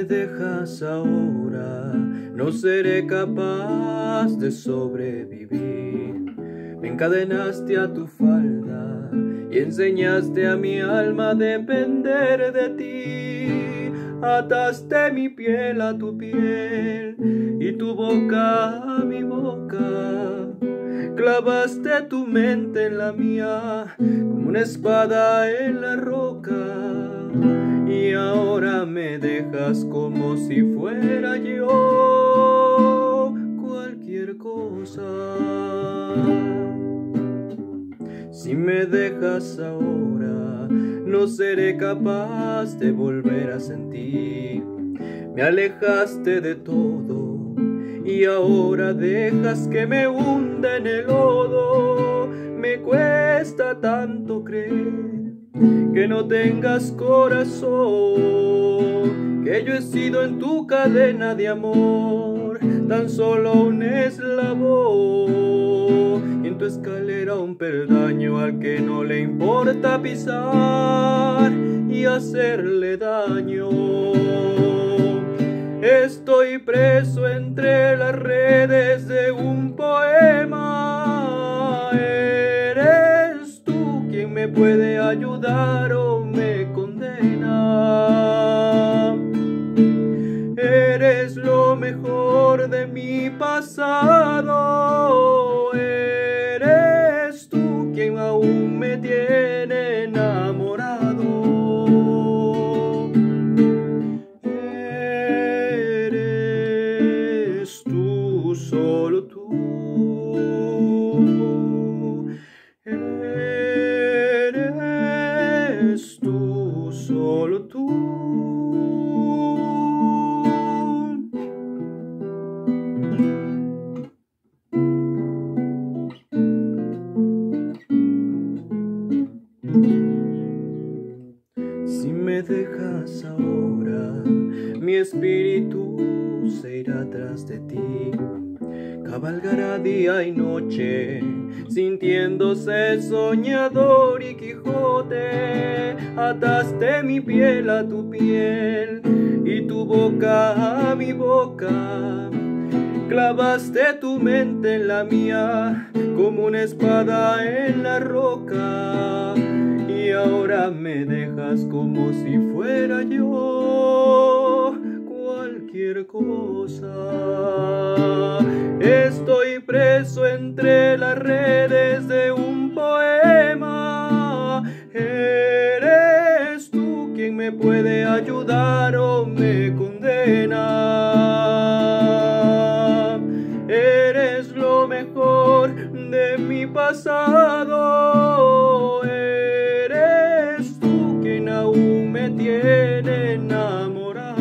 dejas ahora, no seré capaz de sobrevivir. Me encadenaste a tu falda y enseñaste a mi alma a depender de ti. Ataste mi piel a tu piel y tu boca a mi boca. Clavaste tu mente en la mía como una espada en la roca. Y ahora me dejas como si fuera yo cualquier cosa. Si me dejas ahora, no seré capaz de volver a sentir. Me alejaste de todo y ahora dejas que me hunda en el lodo. Me cuesta tanto creer que no tengas corazón, que yo he sido en tu cadena de amor tan solo un eslabón, y en tu escalera un peldaño al que no le importa pisar y hacerle daño. Estoy preso entre las redes de un poema. Eres tú quien me puede ayudar o me condena. Eres lo mejor de mi pasado. Eres tú quien aún me tiene enamorado. Eres tú, solo tú. Eres tú, solo tú. Si me dejas ahora, mi espíritu se irá tras de ti. Cabalgará día y noche, sintiéndose soñador y Quijote. Ataste mi piel a tu piel y tu boca a mi boca. Clavaste tu mente en la mía como una espada en la roca. Y ahora me dejas como si fuera yo cualquier cosa. Estoy preso entre las redes de un poema. Eres tú quien me puede ayudar o me condena. Eres lo mejor de mi pasado. Eres tú quien aún me tiene enamorado.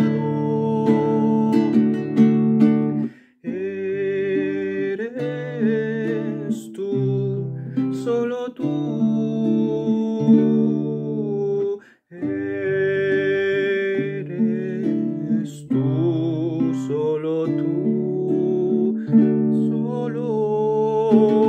Eres tú, solo tú. Eres tú, solo tú, solo